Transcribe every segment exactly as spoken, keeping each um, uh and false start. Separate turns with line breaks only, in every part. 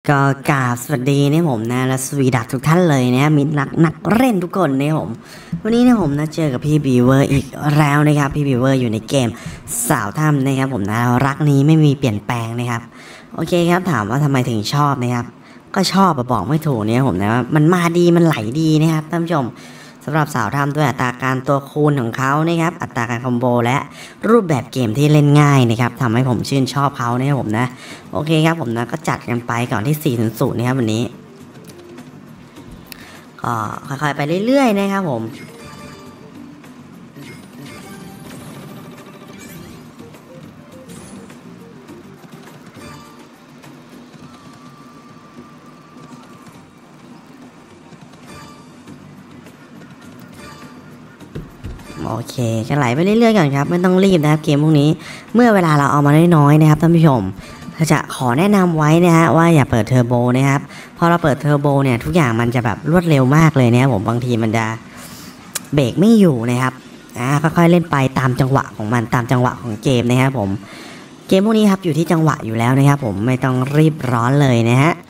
ก็กราบสวัสดีเนี่ยผมนะและสวีดักทุกท่านเลยนะมิตรรักนักเล่นทุกคนเนี่ยผมวันนี้เนี่ยผมนะเจอกับพี่บีเวอร์อีกแล้วนะครับพี่บีเวอร์อยู่ในเกมสาวถ้ำนะครับผมนะรักนี้ไม่มีเปลี่ยนแปลงนะครับโอเคครับถามว่าทำไมถึงชอบนะครับก็ชอบบอกไม่ถูกเนี่ยผมนะว่ามันมาดีมันไหลดีนะครับท่านผู้ชมสำหรับสาวถ้ำด้วยอัตราการตัวคูณของเขานะครับอัตราการคอมโบและรูปแบบเกมที่เล่นง่ายนะครับทำให้ผมชื่นชอบเขาเนี่ยผมนะโอเคครับผมนะก็จัดกันไปก่อนที่สี่ศูนย์ศูนย์นะครับวันนี้ก็ค่อยๆไปเรื่อยๆนะครับผมโอเคก็ไหลไปเรื่อยๆก่อนครับไม่ต้องรีบนะครับเกมพวกนี้เมื่อเวลาเราเอามาน้อยๆนะครับท่านผู้ชมจะขอแนะนำไว้นะฮะว่าอย่าเปิดเทอร์โบนะครับพอเราเปิดเทอร์โบเนี่ยทุกอย่างมันจะแบบรวดเร็วมากเลยนะครับผมบางทีมันจะเบรกไม่อยู่นะครับอ่าค่อยๆเล่นไปตามจังหวะของมันตามจังหวะของเกมนะครับผมเกมพวกนี้ครับอยู่ที่จังหวะอยู่แล้วนะครับผมไม่ต้องรีบร้อนเลยนะฮะ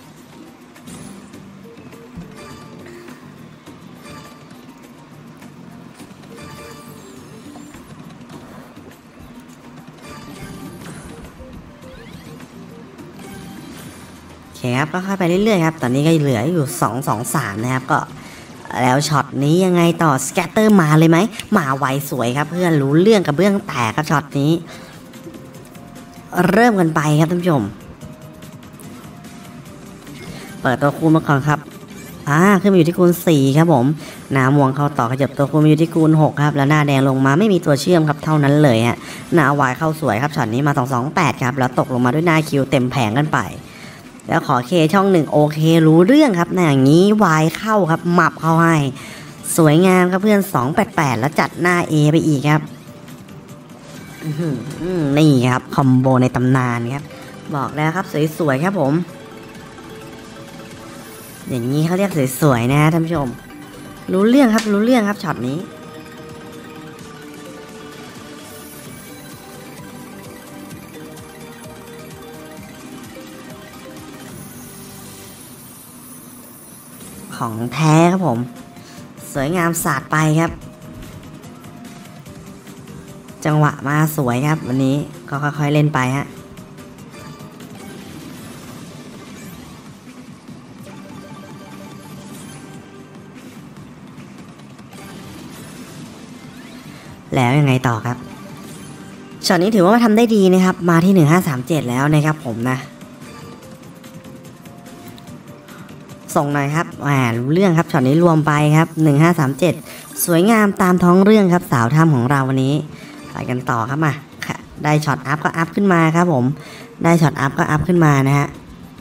โอเคครับก็ค่อยไปเรื่อยๆครับตอนนี้ก็เหลืออยู่สอง สอง สามนะครับก็แล้วช็อตนี้ยังไงต่อสแกตเตอร์มาเลยไหมมาไวสวยครับเพื่อนรู้เรื่องกับเบื้องแตกครับช็อตนี้เริ่มกันไปครับท่านผู้ชมเปิดตัวคูณมาก่อนครับอ่าขึ้นมาอยู่ที่คูณสี่ครับผมหน้าม่วงเข้าต่อขยับตัวคูณมาอยู่ที่คูณหกครับแล้วหน้าแดงลงมาไม่มีตัวเชื่อมครับเท่านั้นเลยฮะหน้าวายเข้าสวยครับช็อตนี้มาสอง สอง แปดครับแล้วตกลงมาด้วยหน้าคิวเต็มแผงกันไปแล้วขอเคช่องหนึ่งโอเครู้เรื่องครับนะอย่างนี้วายเข้าครับหมับเข้าให้สวยงามครับเพื่อนสอง แปด แปดแล้วจัดหน้า A ไปอีกครับนี่ครับคอมโบในตำนานครับบอกแล้วครับสวยๆครับผมอย่างนี้เขาเรียกสวยๆนะท่านผู้ชมรู้เรื่องครับรู้เรื่องครับช็อตนี้ของแท้ครับผมสวยงามสาดไปครับจังหวะมาสวยครับวันนี้ก็ค่อยๆเล่นไปฮะแล้วยังไงต่อครับช็อตนี้ถือว่าทำได้ดีนะครับมาที่หนึ่งห้าสามเจ็ดแล้วนะครับผมนะส่งหน่อยครับอ่ารู้เรื่องครับช็อตนี้รวมไปครับหนึ่งห้าสามเจ็ดสวยงามตามท้องเรื่องครับสาวถ้ำของเราวันนี้ไปกันต่อครับมาได้ช็อตอัพก็อัพขึ้นมาครับผมได้ช็อตอัพก็อัพขึ้นมานะฮะ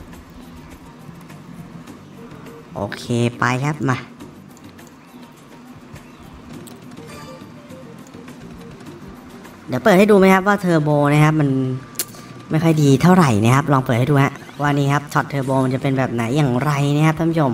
โอเคไปครับมาเดี๋ยวเปิดให้ดูไหมครับว่าเทอร์โบนะครับมันไม่ค่อยดีเท่าไหร่นะครับลองเปิดให้ดูฮะว่านี่ครับช็อตเทอร์โบมันจะเป็นแบบไหนอย่างไรนะครับท่านผู้ชม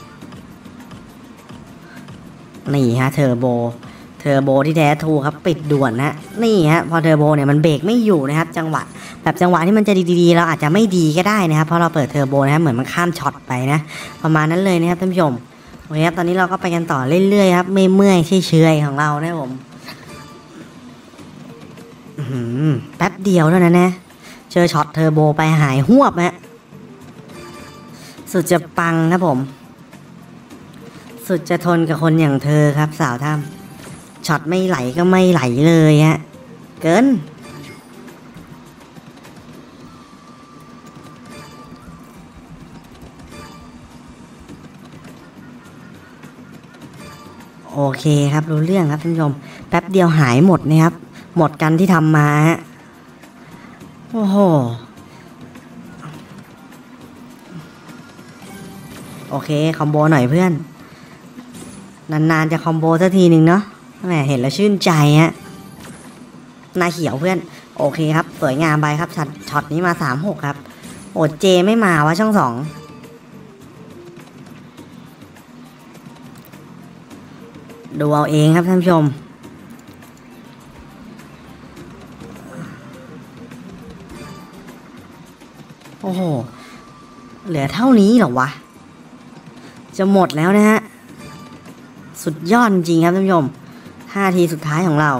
นี่ฮะเทอร์โบเทอร์โบที่แท้ทูครับปิดด่วนนะนี่ฮะพอเทอร์โบเนี่ยมันเบรกไม่อยู่นะครับจังหวะแบบจังหวะที่มันจะดีๆเราอาจจะไม่ดีก็ได้นะครับเพราะเราเปิดเทอร์โบนะครับเหมือนมันข้ามช็อตไปนะประมาณนั้นเลยนะครับท่านผู้ชมโอเคครับตอนนี้เราก็ไปกันต่อเรื่อยๆครับไม่เมื่อยเฉยๆของเรานะผมแป๊บเดียวเท่านั้นนะเจอช็อตเทอร์โบไปหายหวบฮะสุดจะปังครับผมสุดจะทนกับคนอย่างเธอครับสาวถ้ำช็อตไม่ไหลก็ไม่ไหลเลยฮะเกินโอเคครับรู้เรื่องครับท่านผู้ชมแป๊บเดียวหายหมดนะครับหมดกันที่ทำมาฮะโอ้โหโอเคคอมโบหน่อยเพื่อนนานๆจะคอมโบสักทีหนึ่งเนาะแหมเห็นแล้วชื่นใจฮะหน้าเขียวเพื่อนโอเคครับสวยงามไปครับช็อตช็อตนี้มาสามหกครับโอ้เจไม่มาวะช่องสองดูเอาเองครับท่านผู้ชมโอ้โหเหลือเท่านี้เหรอวะจะหมดแล้วนะฮะสุดยอดจริงครับท่านผู้ชมห้าทีสุดท้ายของเรา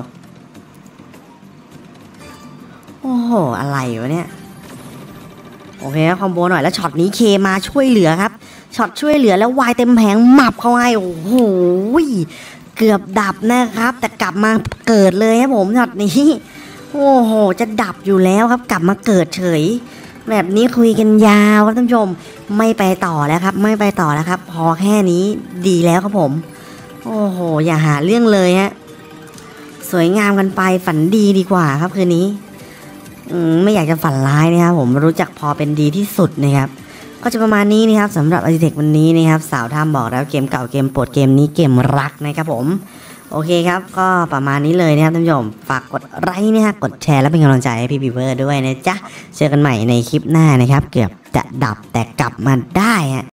โอ้โหอะไรวะเนี่ยโอเคครับคอมโบหน่อยแล้วช็อตนี้เคมาช่วยเหลือครับช็อตช่วยเหลือแล้ววายเต็มแผงหมับเข้าให้โอ้โหเกือบดับนะครับแต่กลับมาเกิดเลยครับผมช็อตนี้โอ้โหจะดับอยู่แล้วครับกลับมาเกิดเฉยแบบนี้คุยกันยาวครับท่านผู้ชมไม่ไปต่อแล้วครับไม่ไปต่อแล้วครับพอแค่นี้ดีแล้วครับผมโอ้โหอย่าหาเรื่องเลยฮะสวยงามกันไปฝันดีดีกว่าครับคืนนี้ไม่อยากจะฝันร้ายนะครับผมรู้จักพอเป็นดีที่สุดนะครับก็จะประมาณนี้นะครับสำหรับ Architect วันนี้นะครับสาวถ้ำบอกแล้วเกมเก่าเกมโปรดเกมนี้เกมรักนะครับผมโอเคครับก็ประมาณนี้เลยนะครับท่านผู้ชมฝากกดไลค์นะฮะกดแชร์และเป็นกำลังใจให้พี่บีเวอร์ด้วยนะจ๊ะเจอกันใหม่ในคลิปหน้านะครับเกือบจะดับแต่กลับมาได้ฮะ